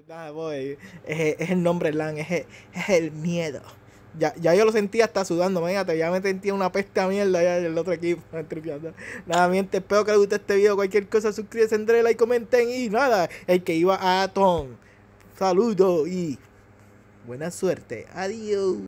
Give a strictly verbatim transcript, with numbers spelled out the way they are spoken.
Nah, boy, es, es el nombre LAN, es, el- es el miedo. Ya, ya yo lo sentía hasta sudando, imagínate, ya me sentía una peste a mierda ya el otro equipo. Tripeando. Nada, mi gente, espero que les guste este video. Cualquier cosa, suscríbanse, denle like, comenten y nada, el que iba a Tom. Saludos y buena suerte. Adiós.